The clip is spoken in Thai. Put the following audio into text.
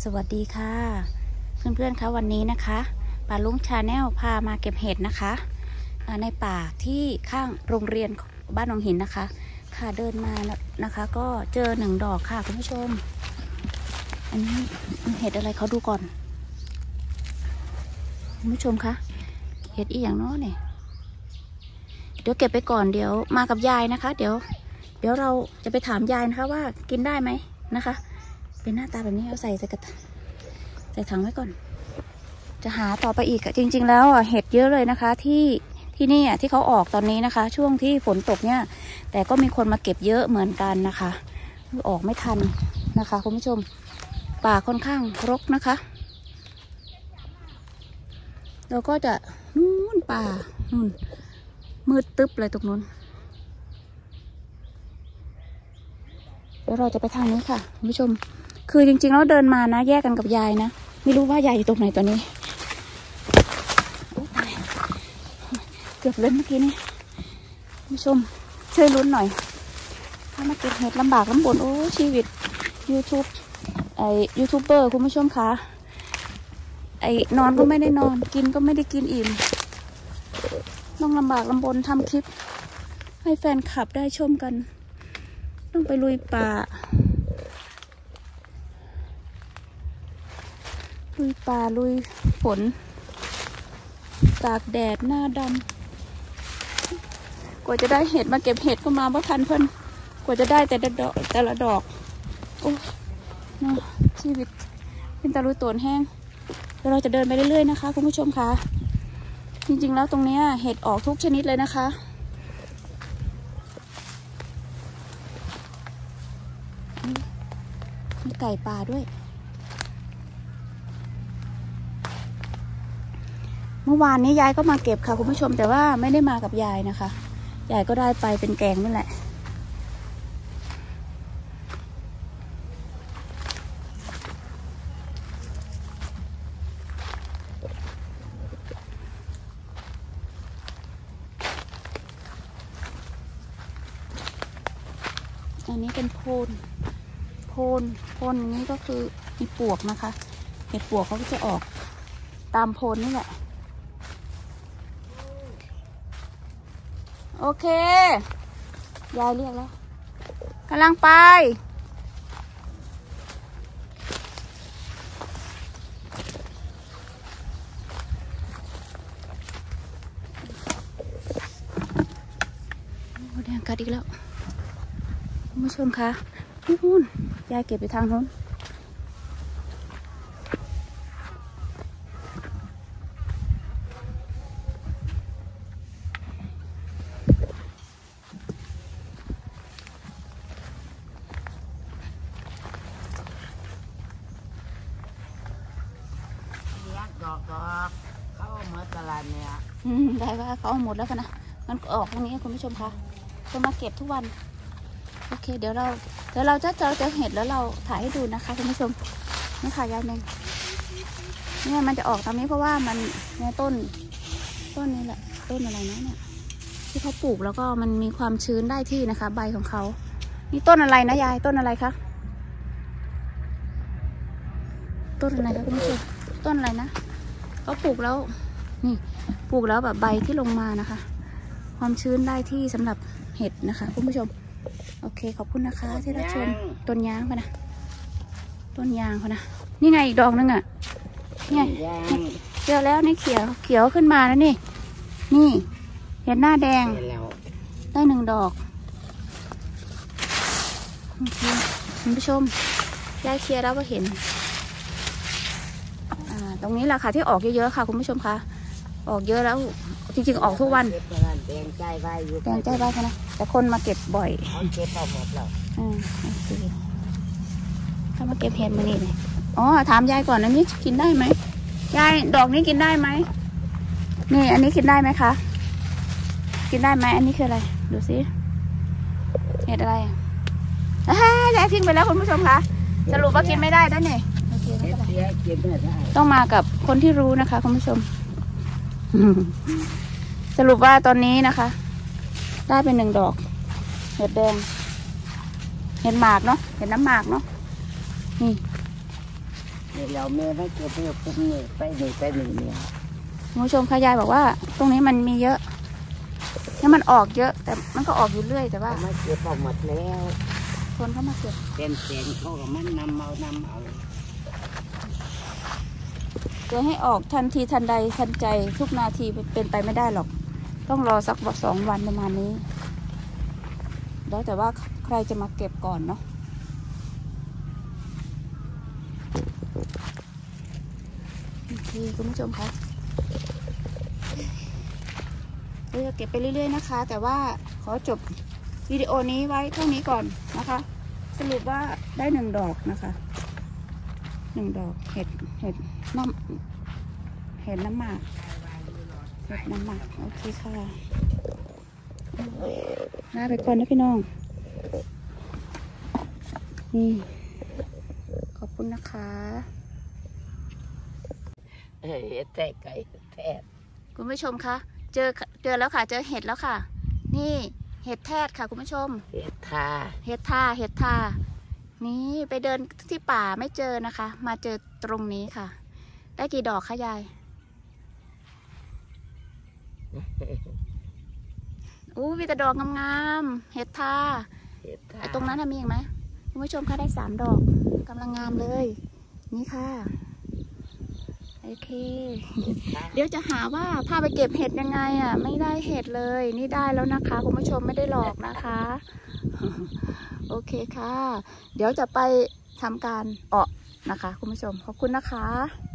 สวัสดีค่ะเพื่อนๆคะวันนี้นะคะป่าลุงชาแนลพามาเก็บเห็ดนะคะในป่าที่ข้างโรงเรียนบ้านหนองหินนะคะค่ะเดินมานะคะก็เจอหนึ่งดอกค่ะคุณผู้ชมอันนี้เห็ดอะไรเขาดูก่อนคุณผู้ชมคะเห็ดอีอย่างน้อยเนี่ยเดี๋ยวเก็บไปก่อนเดี๋ยวมากับยายนะคะเดี๋ยวเราจะไปถามยายนะคะว่ากินได้ไหมนะคะเป็นหน้าตาแบบนี้เอาใส่ถังไว้ก่อนจะหาต่อไปอีกจริงๆแล้วเห็ดเยอะเลยนะคะที่นี่ที่เขาออกตอนนี้นะคะช่วงที่ฝนตกเนี่ยแต่ก็มีคนมาเก็บเยอะเหมือนกันนะคะออกไม่ทันนะคะคุณผู้ชมป่าค่อนข้างรกนะคะเราก็จะนู่นป่านู่นมืดตึ๊บเลยตรงนู้นเดี๋ยวเราจะไปทางนี้ค่ะคุณผู้ชมคือจริงๆแล้วเดินมานะแยกกันกับยายนะไม่รู้ว่ายายอยู่ตรงไหนตอนนี้ตายเกือบเล่นเมื่อกี้นี่คุณผู้ชมช่วยลุ้นหน่อยถ้ามาเก็บเห็ดลำบากลำบนโอ้ชีวิตยูทูบเบอร์คุณผู้ชมคะนอนก็ไม่ได้นอนกินก็ไม่ได้กินอิ่มต้องลำบากลำบนทำคลิปให้แฟนคลับได้ชมกันต้องไปลุยป่าลุยฝนตากแดดหน้าดำกว่าจะได้เห็ดมาเก็บเห็ดก็มาเพราะทันเพิ่นกว่าจะได้แต่ละดอกโอ้นะชีวิตเป็นตะลุยโตนแห้งเดี๋ยวเราจะเดินไปเรื่อยๆนะคะคุณผู้ชมคะจริงๆแล้วตรงนี้เห็ดออกทุกชนิดเลยนะคะมีไก่ป่าด้วยเมื่อวานนี้ยายก็มาเก็บค่ะคุณผู้ชมแต่ว่าไม่ได้มากับยายนะคะยายก็ได้ไปเป็นแกงนั่นแหละอันนี้เป็นโพนนี้ก็คือมีปวกนะคะเห็ดปวกเขาก็จะออกตามโพนนี่แหละโอเคยายเรียกแล้วกำลังไปโอ้แดงกัดอีกแล้วคุณผู้ชมคะนู่นยายเก็บไปทางโน้นดอกเข้าเมื่อตลาดเนี่ยได้ว่าเขาเอาหมดแล้วค่ะนะมันออกตรงนี้คุณผู้ชมคะจะมาเก็บทุกวันโอเคเดี๋ยวเราจะเห็นแล้วเราถ่ายให้ดูนะคะคุณผู้ชมนี่ค่ะยายเมงเนี่ยมันจะออกตรงนี้เพราะว่ามันเนี่ยต้นนี้แหละต้นอะไรนะเนี่ยที่เขาปลูกแล้วก็มันมีความชื้นได้ที่นะคะใบของเขานี่ต้นอะไรนะยายต้นอะไรคะต้นอะไรคะคุณผู้ชมต้นอะไรนะเขาปลูกแล้วนี่ปลูกแล้วแบบใบที่ลงมานะคะความชื้นได้ที่สำหรับเห็ดนะคะคุณผู้ชมโอเคขอบคุณนะคะที่รับชมต้นยางพะนะต้นยางพะนะนี่ไงอีกดอกนึงอ่ะนี่ไงเจอแล้วนี่เขียวขึ้นมาแล้วนี่เห็ดหน้าแดงได้หนึ่งดอกโอเคคุณผู้ชมได้เคลียร์แล้วก็เห็นตรงนี้แหละค่ะที่ออกเยอะๆค่ะคุณผู้ชมคะออกเยอะแล้วจริงๆออกทุกวันแดงใจใบค่ะนะแต่คนมาเก็บบ่อยเก็บเอาหมดแล้วโอเคถ้ามาเก็บเห็ดมานี่เลยอ๋อถามยายก่อนอันนี้กินได้ไหมยายดอกนี้กินได้ไหมนี่อันนี้กินได้ไหมคะกินได้ไหมอันนี้คืออะไรดูสิเห็ดอะไรยายทิ้งไปแล้วคุณผู้ชมคะสรุปว่ากินไม่ได้แล้วเนี่ยต้องมากับคนที่รู้นะคะคุณผู้ชมสรุปว่าตอนนี้นะคะได้เป็นหนึ่งดอกเห็ดแดงเห็ดหมากเนาะเห็ดน้ำหมากเนาะนี่นี่เราแม่ไม่เก็บเพื่อพุ่มนี่ไปนี่เนี่ยคุณผู้ชมค่ะยายบอกว่าตรงนี้มันมีเยอะนี่มันออกเยอะ แต่มันก็ออกอยู่เรื่อยแต่ว่าเขามาเก็บเอาหมดแล้วคนเข้ามาเก็บเป็นเสียงเขากับมันนำเอาจะให้ออกทันทีทันใดทันใจทุกนาทีเป็นไปไม่ได้หรอก ต้องรอสัก2 วันประมาณนี้แล้วแต่ว่าใครจะมาเก็บก่อนเนาะโอเคคุณผู้ชมคะเราจะเก็บไปเรื่อยๆนะคะ แต่ว่าขอจบวิดีโอนี้ไว้เท่านี้ก่อนนะคะ สรุปว่าได้1 ดอกนะคะ1 ดอกเห็ดน้ำหมากเห็ดน้ำหมากโอเคค่ะลาไปก่อนนะพี่น้องนี่ขอบคุณนะคะเฮ้ยแต่ไก่แท้คุณผู้ชมคะเจอแล้วค่ะเจอเห็ดแล้วค่ะ นี่เห็ดแทดค่ะคุณผู้ชมเห็ดทาเห็ดทานี่ไปเดินที่ป่าไม่เจอนะคะ มาเจอตรงนี้ค่ะ ได้กี่ดอกคะยายอู้มีแต่ดอกงามๆเห็ดทาเห็ดทาไอ้ตรงนั้นมีอีกไหมคุณผู้ชมคะได้3 ดอกกำลังงามเลย นี่ค่ะโอเค เดี๋ยวจะหาว่าพาไปเก็บเห็ดยังไงอ่ะไม่ได้เห็ดเลยนี่ได้แล้วนะคะคุณผู้ชมไม่ได้หลอกนะคะ โอเคค่ะ เดี๋ยวจะไปทำการนะคะคุณผู้ชมขอบคุณนะคะ